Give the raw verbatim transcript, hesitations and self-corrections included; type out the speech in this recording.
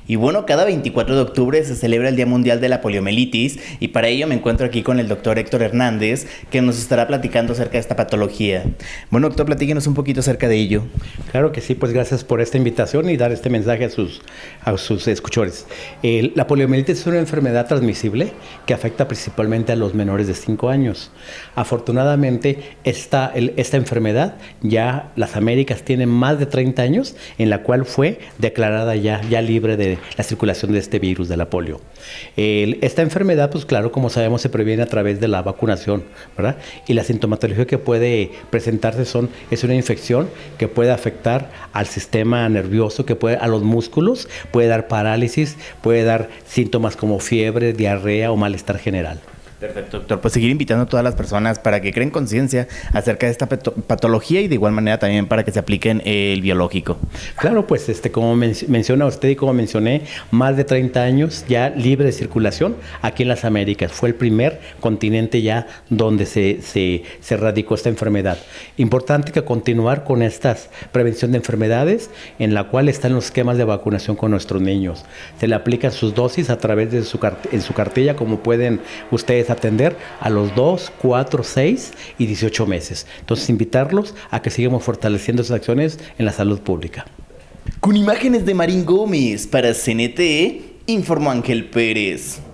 Y bueno, cada veinticuatro de octubre se celebra el Día Mundial de la Poliomielitis y para ello me encuentro aquí con el doctor Héctor Hernández, que nos estará platicando acerca de esta patología. Bueno, doctor, platíquenos un poquito acerca de ello. Claro que sí, pues gracias por esta invitación y dar este mensaje a sus, a sus escuchores. Eh, la poliomielitis es una enfermedad transmisible que afecta principalmente a los menores de cinco años. Afortunadamente, esta, el, esta enfermedad ya las Américas tienen más de treinta años en la cual fue declarada ya, ya libre de la circulación de este virus de la polio. El, esta enfermedad, pues claro, como sabemos, se previene a través de la vacunación, ¿verdad? Y la sintomatología que puede presentarse son, es una infección que puede afectar al sistema nervioso, que puede a los músculos, puede dar parálisis, puede dar síntomas como fiebre, diarrea o malestar general. Perfecto, doctor. Pues seguir invitando a todas las personas para que creen conciencia acerca de esta patología y de igual manera también para que se apliquen el biológico. Claro, pues este, como men menciona usted y como mencioné, más de treinta años ya libre de circulación aquí en las Américas. Fue el primer continente ya donde se, se, se radicó esta enfermedad. Importante que continuar con esta prevención de enfermedades en la cual están los esquemas de vacunación con nuestros niños. Se le aplican sus dosis a través de su, en su cartilla, como pueden ustedes atender a los dos, cuatro, seis y dieciocho meses. Entonces, invitarlos a que sigamos fortaleciendo esas acciones en la salud pública. Con imágenes de Marín Gómez para C N T, informó Ángel Pérez.